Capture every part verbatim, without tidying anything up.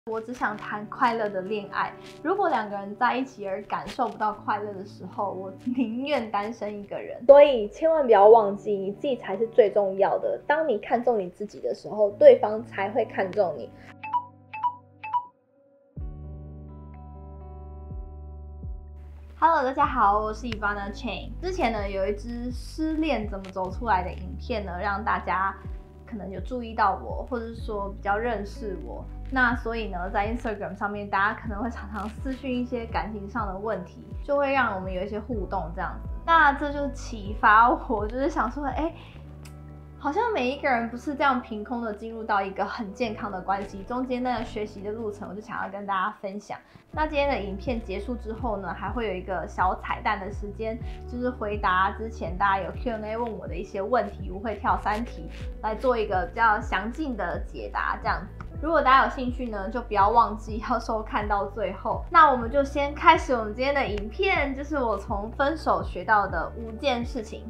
我只想谈快乐的恋爱。如果两个人在一起而感受不到快乐的时候，我宁愿单身一个人。所以千万不要忘记，你自己才是最重要的。当你看重你自己的时候，对方才会看重你。Hello， 大家好，我是 Ivana Chain。之前呢，有一支失恋怎么走出来的影片呢，让大家可能有注意到我，或者是说比较认识我。那所以呢，在 Instagram 上面，大家可能会常常私讯一些感情上的问题，就会让我们有一些互动这样子。那这就启发我，就是想说，哎，好像每一个人不是这样凭空的进入到一个很健康的关系，中间那个学习的路程，我就想要跟大家分享。那今天的影片结束之后呢，还会有一个小彩蛋的时间，就是回答之前大家有 Q and A 问我的一些问题，我会挑三题来做一个比较详尽的解答，这样子。如果大家有兴趣呢，就不要忘记要收看到最后。那我们就先开始我们今天的影片，就是我从分手学到的五件事情。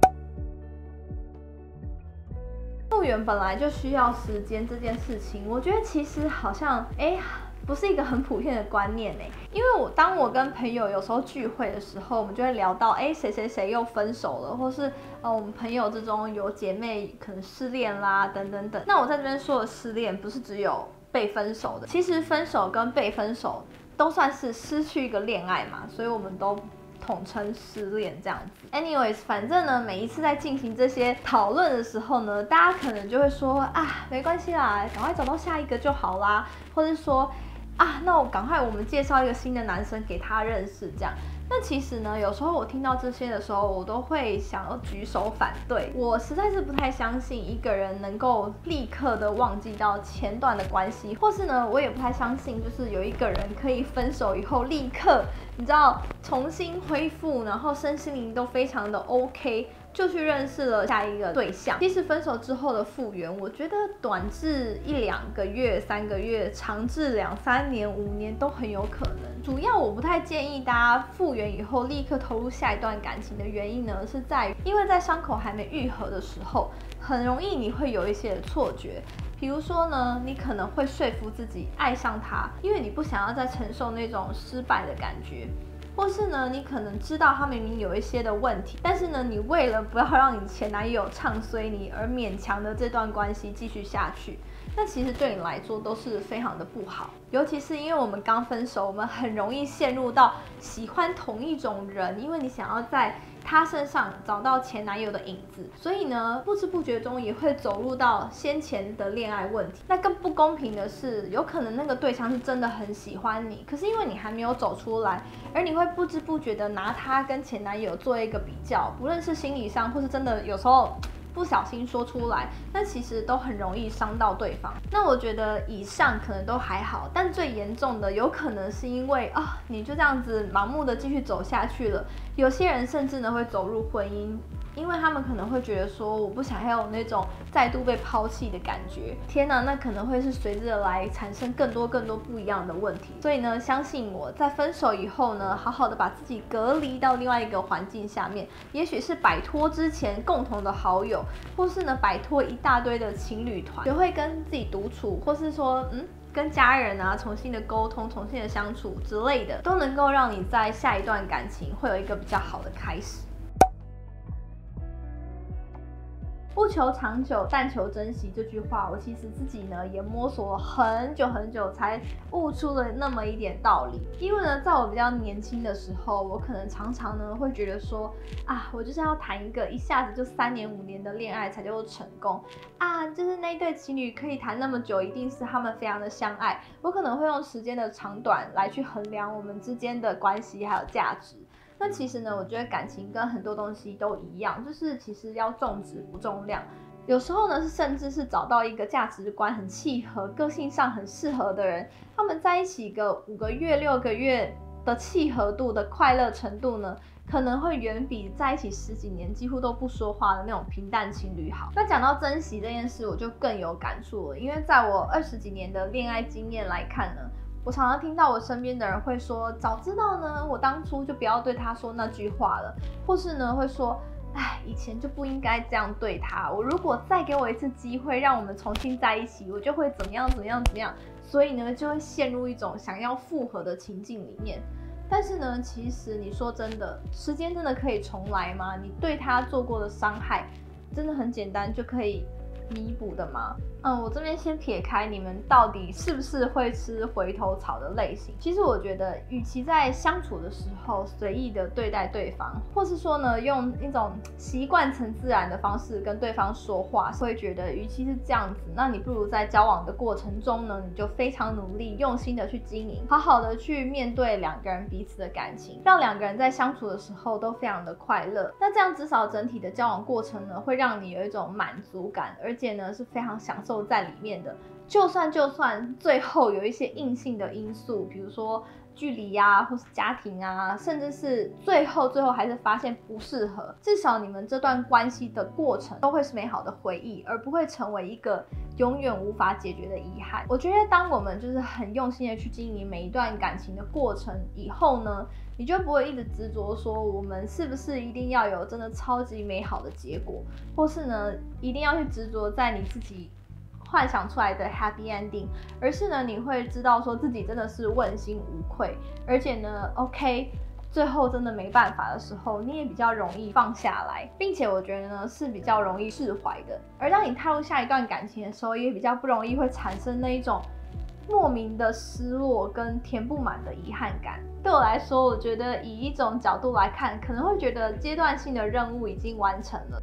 复原本来就需要时间这件事情，我觉得其实好像哎。不是一个很普遍的观念欸，因为我当我跟朋友有时候聚会的时候，我们就会聊到，哎，谁谁谁又分手了，或是呃我们朋友之中有姐妹可能失恋啦，等等等。那我在这边说的失恋，不是只有被分手的，其实分手跟被分手都算是失去一个恋爱嘛，所以我们都统称失恋这样子。Anyways， 反正呢，每一次在进行这些讨论的时候呢，大家可能就会说啊，没关系啦，赶快找到下一个就好啦，或是说。啊，那我赶快我们介绍一个新的男生给他认识，这样。那其实呢，有时候我听到这些的时候，我都会想要举手反对。我实在是不太相信一个人能够立刻的忘记到前段的关系，或是呢，我也不太相信，就是有一个人可以分手以后立刻，你知道，重新恢复，然后身心灵都非常的 OK。就去认识了下一个对象。其实分手之后的复原，我觉得短至一两个月、三个月，长至两三年、五年都很有可能。主要我不太建议大家复原以后立刻投入下一段感情的原因呢，是在于因为在伤口还没愈合的时候，很容易你会有一些错觉。比如说呢，你可能会说服自己爱上他，因为你不想要再承受那种失败的感觉。或是呢，你可能知道他明明有一些的问题，但是呢，你为了不要让你前男友唱衰你而勉强的这段关系继续下去，那其实对你来说都是非常的不好。尤其是因为我们刚分手，我们很容易陷入到喜欢同一种人，因为你想要在他身上找到前男友的影子，所以呢，不知不觉中也会走入到先前的恋爱问题。那更不公平的是，有可能那个对象是真的很喜欢你，可是因为你还没有走出来，而你会不知不觉的拿他跟前男友做一个比较，不论是心理上或是真的有时候不小心说出来，那其实都很容易伤到对方。那我觉得以上可能都还好，但最严重的有可能是因为啊，你就这样子盲目的继续走下去了。有些人甚至呢会走入婚姻，因为他们可能会觉得说，我不想要有那种再度被抛弃的感觉。天哪，那可能会是随之而来产生更多更多不一样的问题。所以呢，相信我在分手以后呢，好好的把自己隔离到另外一个环境下面，也许是摆脱之前共同的好友，或是呢摆脱一大堆的情侣团，学会跟自己独处，或是说嗯。跟家人啊重新的沟通、重新的相处之类的，都能够让你在下一段感情会有一个比较好的开始。不求长久，但求珍惜这句话，我其实自己呢也摸索了很久很久，才悟出了那么一点道理。因为呢，在我比较年轻的时候，我可能常常呢会觉得说，啊，我就是要谈一个一下子就三年五年的恋爱才叫做成功啊，就是那一对情侣可以谈那么久，一定是他们非常的相爱。我可能会用时间的长短来去衡量我们之间的关系还有价值。那其实呢，我觉得感情跟很多东西都一样，就是其实要重质不重量。有时候呢，是甚至是找到一个价值观很契合、个性上很适合的人，他们在一起个五个月、六个月的契合度的快乐程度呢，可能会远比在一起十几年几乎都不说话的那种平淡情侣好。那讲到珍惜这件事，我就更有感触了，因为在我二十几年的恋爱经验来看呢。我常常听到我身边的人会说，早知道呢，我当初就不要对他说那句话了，或是呢会说，哎，以前就不应该这样对他。我如果再给我一次机会，让我们重新在一起，我就会怎么样怎么样怎么样。 所以呢就会陷入一种想要复合的情境里面。但是呢，其实你说真的，时间真的可以重来吗？你对他做过的伤害，真的很简单就可以弥补的吗？嗯，我这边先撇开你们到底是不是会吃回头草的类型。其实我觉得，与其在相处的时候随意的对待对方，或是说呢，用一种习惯成自然的方式跟对方说话，会觉得，与其是这样子，那你不如在交往的过程中呢，你就非常努力、用心的去经营，好好的去面对两个人彼此的感情，让两个人在相处的时候都非常的快乐。那这样至少整体的交往过程呢，会让你有一种满足感，而且呢是非常享受在里面的。就算就算最后有一些硬性的因素，比如说距离啊，或是家庭啊，甚至是最后最后还是发现不适合，至少你们这段关系的过程都会是美好的回忆，而不会成为一个永远无法解决的遗憾。我觉得当我们就是很用心的去经营每一段感情的过程以后呢，你就不会一直执着说我们是不是一定要有真的超级美好的结果，或是呢一定要去执着在你自己幻想出来的 happy ending， 而是呢你会知道说自己真的是问心无愧，而且呢 OK 最后真的没办法的时候，你也比较容易放下来，并且我觉得呢是比较容易释怀的。而当你踏入下一段感情的时候，也比较不容易会产生那一种莫名的失落跟填不满的遗憾感。对我来说，我觉得以一种角度来看，可能会觉得阶段性的任务已经完成了。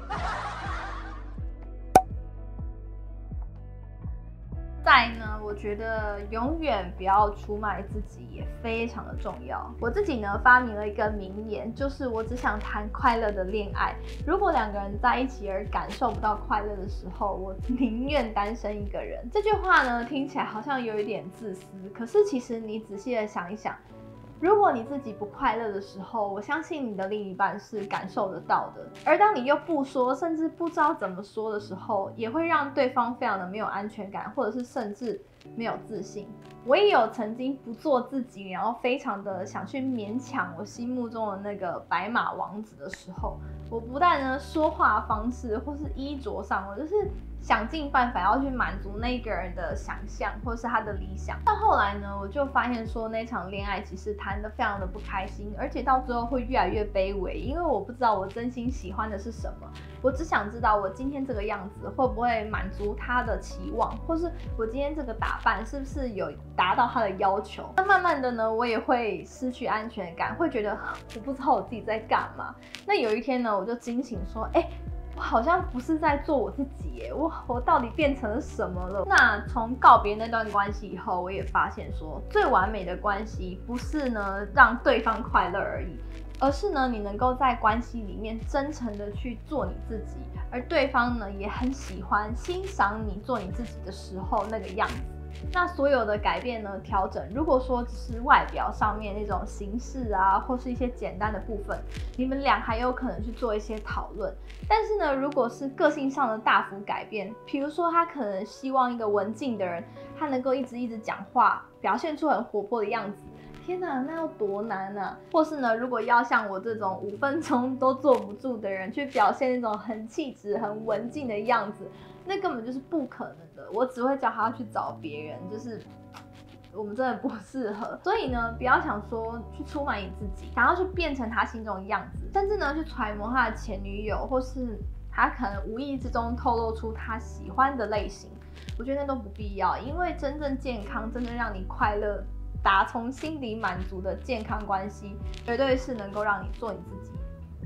再呢，我觉得永远不要出卖自己也非常的重要。我自己呢发明了一个名言，就是我只想谈快乐的恋爱。如果两个人在一起而感受不到快乐的时候，我宁愿单身一个人。这句话呢听起来好像有一点自私，可是其实你仔细的想一想，如果你自己不快乐的时候，我相信你的另一半是感受得到的。而当你又不说，甚至不知道怎么说的时候，也会让对方非常的没有安全感，或者是甚至没有自信。我也有曾经不做自己，然后非常的想去勉强我心目中的那个白马王子的时候，我不但呢说话方式或是衣着上，我就是想尽办法要去满足那个人的想象或是他的理想。到后来呢，我就发现说那场恋爱其实谈得非常的不开心，而且到最后会越来越卑微，因为我不知道我真心喜欢的是什么，我只想知道我今天这个样子会不会满足他的期望，或是我今天这个打扮是不是有达到他的要求。那慢慢的呢，我也会失去安全感，会觉得我不知道我自己在干嘛。那有一天呢，我就惊醒说，哎、欸我好像不是在做我自己耶，我我到底变成了什么了？那从告别那段关系以后，我也发现说，最完美的关系不是呢让对方快乐而已，而是呢你能够在关系里面真诚的去做你自己，而对方呢也很喜欢欣赏你做你自己的时候那个样子。那所有的改变呢，调整，如果说只是外表上面那种形式啊，或是一些简单的部分，你们俩还有可能去做一些讨论。但是呢，如果是个性上的大幅改变，比如说他可能希望一个文静的人，他能够一直一直讲话，表现出很活泼的样子。天哪，那要多难啊！或是呢，如果要像我这种五分钟都坐不住的人，去表现那种很气质、很文静的样子，那根本就是不可能的。我只会叫他去找别人，就是我们真的不适合。所以呢，不要想说去出卖你自己，想要去变成他心中的样子，甚至呢去揣摩他的前女友，或是他可能无意之中透露出他喜欢的类型，我觉得那都不必要。因为真正健康、真正让你快乐、打从心底满足的健康关系，绝对是能够让你做你自己。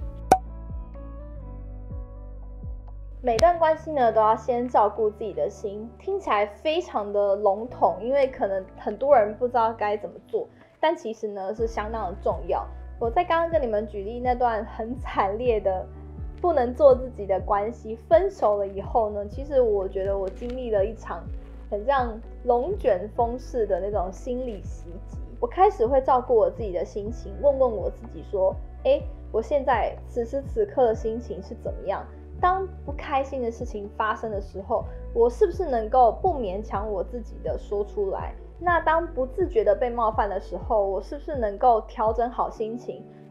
每段关系呢，都要先照顾自己的心，听起来非常的笼统，因为可能很多人不知道该怎么做，但其实呢是相当的重要。我在刚刚跟你们举例那段很惨烈的不能做自己的关系，分手了以后呢，其实我觉得我经历了一场很像龙卷风式的那种心理袭击。我开始会照顾我自己的心情，问问我自己说，哎，我现在此时此刻的心情是怎么样？当不开心的事情发生的时候，我是不是能够不勉强我自己的说出来？那当不自觉的被冒犯的时候，我是不是能够调整好心情，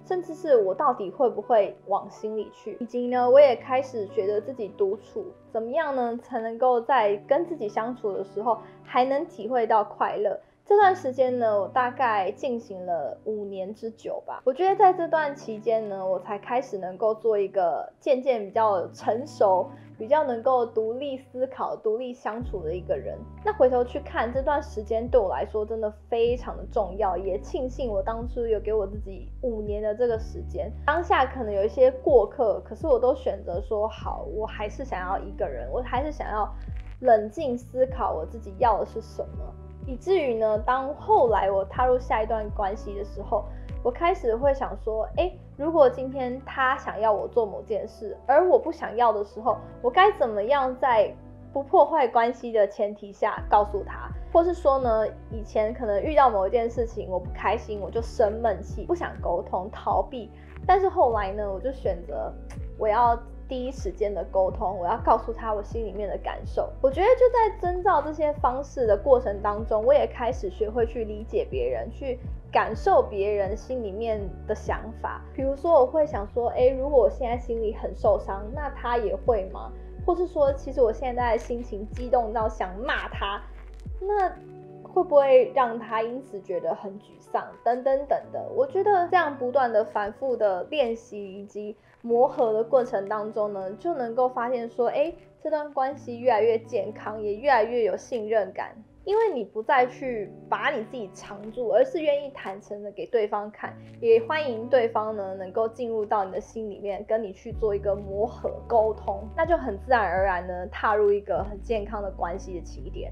甚至是我到底会不会往心里去，以及呢，我也开始学着自己独处，怎么样呢，才能够在跟自己相处的时候还能体会到快乐。这段时间呢，我大概进行了五年之久吧。我觉得在这段期间呢，我才开始能够做一个渐渐比较成熟、比较能够独立思考、独立相处的一个人。那回头去看这段时间对我来说真的非常的重要，也庆幸我当初有给我自己五年的这个时间。当下可能有一些过客，可是我都选择说好，我还是想要一个人，我还是想要冷静思考我自己要的是什么。以至于呢，当后来我踏入下一段关系的时候，我开始会想说，哎，如果今天他想要我做某件事，而我不想要的时候，我该怎么样在不破坏关系的前提下告诉他？或是说呢，以前可能遇到某一件事情我不开心，我就生闷气，不想沟通，逃避。但是后来呢，我就选择我要第一时间的沟通，我要告诉他我心里面的感受。我觉得就在遵照这些方式的过程当中，我也开始学会去理解别人，去感受别人心里面的想法。比如说我会想说，诶，如果我现在心里很受伤，那他也会吗？或是说其实我现在的心情激动到想骂他，那会不会让他因此觉得很沮丧等等等的。我觉得这样不断的反复的练习以及磨合的过程当中呢，就能够发现说，哎，这段关系越来越健康，也越来越有信任感。因为你不再去把你自己藏住，而是愿意坦诚的给对方看，也欢迎对方呢能够进入到你的心里面，跟你去做一个磨合沟通，那就很自然而然呢踏入一个很健康的关系的起点。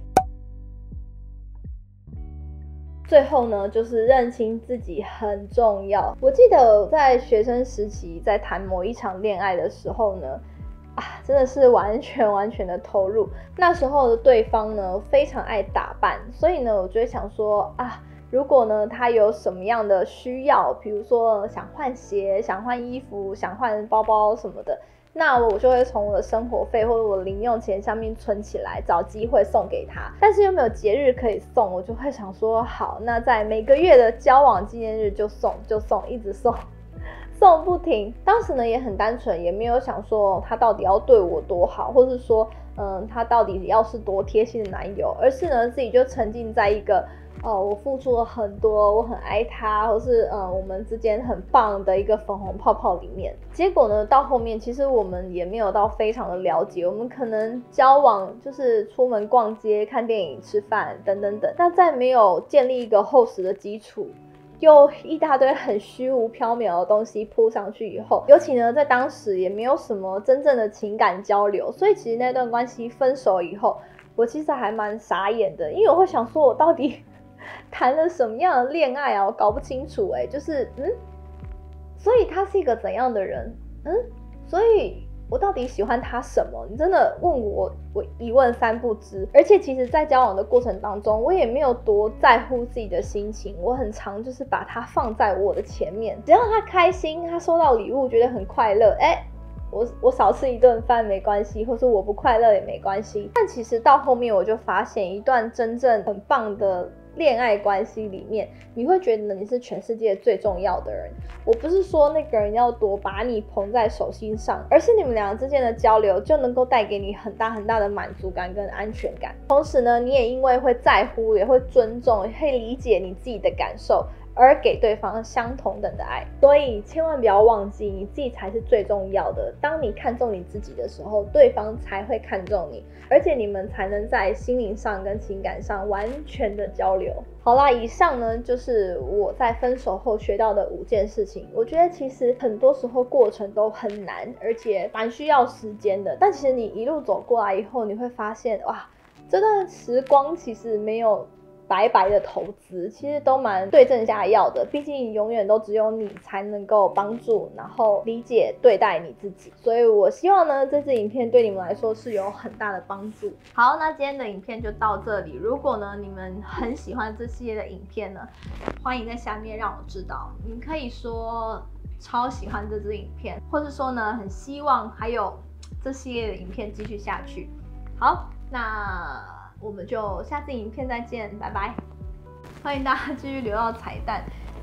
最后呢，就是认清自己很重要。我记得我在学生时期在谈某一场恋爱的时候呢，啊，真的是完全完全的投入。那时候的对方呢，非常爱打扮，所以呢，我就会想说啊，如果呢他有什么样的需要，比如说想换鞋、想换衣服、想换包包什么的，那我就会从我的生活费或者我的零用钱上面存起来，找机会送给他。但是又没有节日可以送，我就会想说，好，那在每个月的交往纪念日就送，就送，一直送，送不停。当时呢也很单纯，也没有想说他到底要对我多好，或是说，嗯，他到底要是多贴心的男友，而是呢自己就沉浸在一个。哦，我付出了很多，我很爱他，或是嗯，我们之间很棒的一个粉红泡泡里面。结果呢，到后面其实我们也没有到非常的了解，我们可能交往就是出门逛街、看电影、吃饭等等等。那在没有建立一个厚实的基础，又一大堆很虚无缥缈的东西铺上去以后，尤其呢在当时也没有什么真正的情感交流，所以其实那段关系分手以后，我其实还蛮傻眼的，因为我会想说，我到底谈了什么样的恋爱啊？我搞不清楚哎、欸，就是嗯，所以他是一个怎样的人？嗯，所以我到底喜欢他什么？你真的问我，我一问三不知。而且其实在交往的过程当中，我也没有多在乎自己的心情，我很常就是把他放在我的前面，只要他开心，他收到礼物觉得很快乐，哎、欸。我, 我少吃一顿饭没关系，或是我不快乐也没关系。但其实到后面我就发现，一段真正很棒的恋爱关系里面，你会觉得你是全世界最重要的人。我不是说那个人要多把你捧在手心上，而是你们俩之间的交流就能够带给你很大很大的满足感跟安全感。同时呢，你也因为会在乎，也会尊重，也会理解你自己的感受，而给对方相同等的爱。所以千万不要忘记，你自己才是最重要的。当你看重你自己的时候，对方才会看重你，而且你们才能在心灵上跟情感上完全的交流。好啦，以上呢就是我在分手后学到的五件事情。我觉得其实很多时候过程都很难，而且蛮需要时间的，但其实你一路走过来以后，你会发现哇，这段时光其实没有白白的投资，其实都蛮对症下药的。毕竟永远都只有你才能够帮助，然后理解对待你自己。所以我希望呢，这支影片对你们来说是有很大的帮助。好，那今天的影片就到这里。如果呢你们很喜欢这系列的影片呢，欢迎在下面让我知道。你可以说超喜欢这支影片，或是说呢很希望还有这系列的影片继续下去。好，那我们就下次影片再见，拜拜！欢迎大家继续留到彩蛋。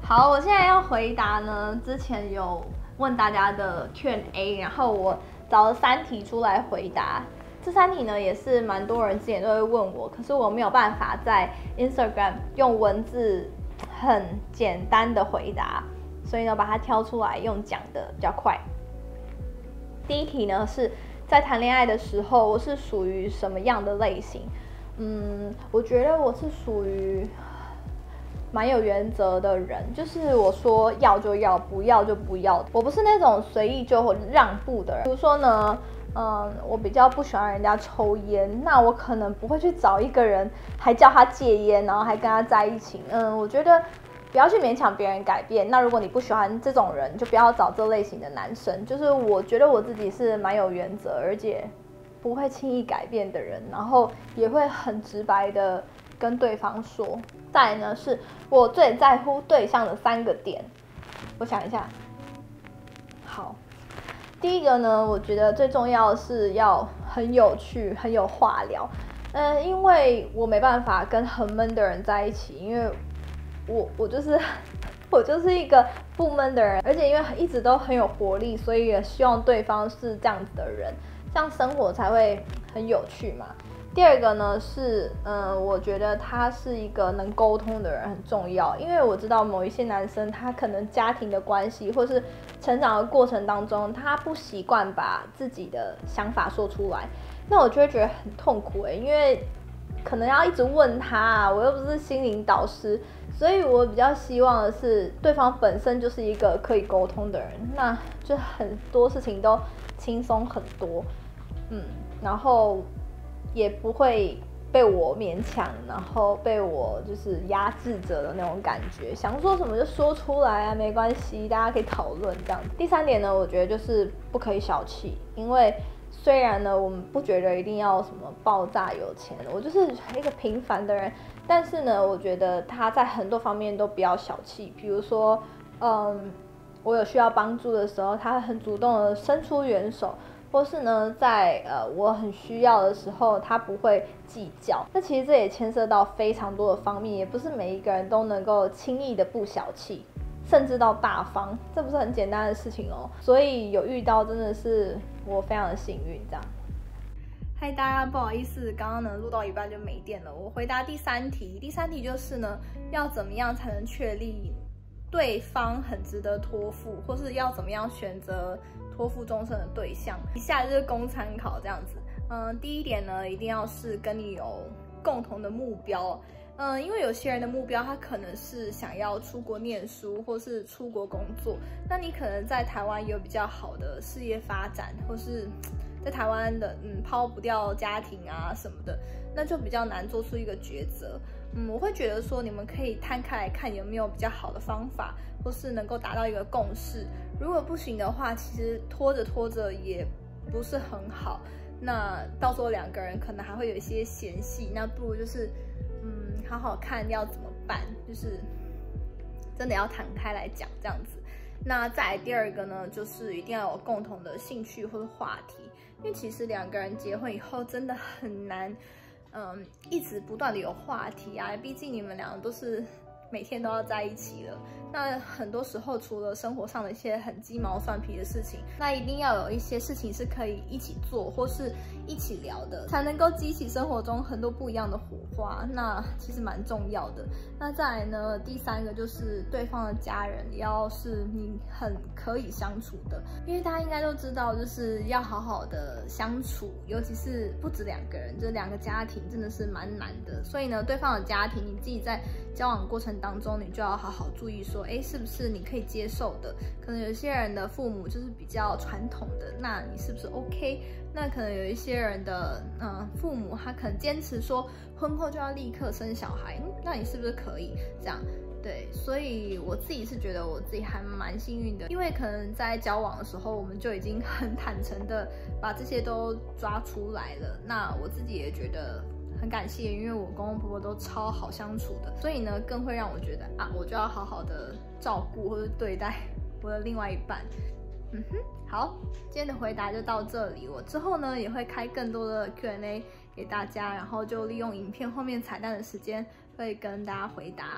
好，我现在要回答呢，之前有问大家的 Q and A， 然后我找了三题出来回答。这三题呢，也是蛮多人之前都会问我，可是我没有办法在 Instagram 用文字很简单的回答，所以呢，把它挑出来用讲的比较快。第一题呢，是在谈恋爱的时候，我是属于什么样的类型？嗯，我觉得我是属于蛮有原则的人，就是我说要就要，不要就不要。我不是那种随意就让步的人。比如说呢，嗯，我比较不喜欢人家抽烟，那我可能不会去找一个人还叫他戒烟，然后还跟他在一起。嗯，我觉得不要去勉强别人改变。那如果你不喜欢这种人，就不要找这类型的男生。就是我觉得我自己是蛮有原则，而且不会轻易改变的人，然后也会很直白的跟对方说。再来呢，是我最在乎对象的三个点。我想一下，好，第一个呢，我觉得最重要的是要很有趣，很有话聊。嗯，因为我没办法跟很闷的人在一起，因为我我就是我就是一个不闷的人，而且因为一直都很有活力，所以也希望对方是这样子的人，这样生活才会很有趣嘛。第二个呢是，嗯，我觉得他是一个能沟通的人很重要，因为我知道某一些男生他可能家庭的关系，或是成长的过程当中，他不习惯把自己的想法说出来，那我就会觉得很痛苦哎、欸，因为可能要一直问他啊，我又不是心灵导师，所以我比较希望的是对方本身就是一个可以沟通的人，那就很多事情都轻松很多，嗯，然后也不会被我勉强，然后被我就是压制着的那种感觉，想说什么就说出来啊，没关系，大家可以讨论这样。第三点呢，我觉得就是不可以小气，因为虽然呢，我们不觉得一定要什么爆炸有钱，我就是一个平凡的人，但是呢，我觉得他在很多方面都不要小气，比如说，嗯，我有需要帮助的时候，他很主动的伸出援手。或是呢，在呃我很需要的时候，他不会计较。那其实这也牵涉到非常多的方面，也不是每一个人都能够轻易的不小气，甚至到大方，这不是很简单的事情哦。所以有遇到真的是我非常的幸运，这样。嗨，大家不好意思，刚刚呢录到一半就没电了。我回答第三题，第三题就是呢，要怎么样才能确立对方很值得托付，或是要怎么样选择托付终身的对象，以下就是供参考这样子。嗯，第一点呢，一定要是跟你有共同的目标。嗯，因为有些人的目标他可能是想要出国念书，或是出国工作，那你可能在台湾也有比较好的事业发展，或是在台湾的嗯抛不掉家庭啊什么的，那就比较难做出一个抉择。嗯，我会觉得说你们可以摊开来看有没有比较好的方法，或是能够达到一个共识。如果不行的话，其实拖着拖着也不是很好，那到时候两个人可能还会有一些嫌隙，那不如就是嗯好好看要怎么办，就是真的要摊开来讲这样子。那再来第二个呢，就是一定要有共同的兴趣或者话题，因为其实两个人结婚以后真的很难。嗯，一直不断的有话题啊，毕竟你们两个都是每天都要在一起了。那很多时候除了生活上的一些很鸡毛蒜皮的事情，那一定要有一些事情是可以一起做或是一起聊的，才能够激起生活中很多不一样的火花。那其实蛮重要的。那再来呢，第三个就是对方的家人也要是你很可以相处的，因为大家应该都知道，就是要好好的相处，尤其是不止两个人，就是两个家庭真的是蛮难的。所以呢，对方的家庭你自己在交往过程当中，你就要好好注意说，哎，是不是你可以接受的？可能有些人的父母就是比较传统的，那你是不是 OK？ 那可能有一些人的嗯父母他可能坚持说婚后就要立刻生小孩，嗯，那你是不是可以这样？对，所以我自己是觉得我自己还蛮幸运的，因为可能在交往的时候，我们就已经很坦诚的把这些都抓出来了。那我自己也觉得很感谢，因为我公公婆婆都超好相处的，所以呢，更会让我觉得啊，我就要好好的照顾或者对待我的另外一半。嗯哼，好，今天的回答就到这里。我之后呢也会开更多的 Q and A 给大家，然后就利用影片后面彩蛋的时间会跟大家回答。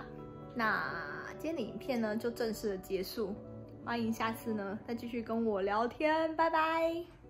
那今天的影片呢就正式的结束，欢迎下次呢再继续跟我聊天，拜拜。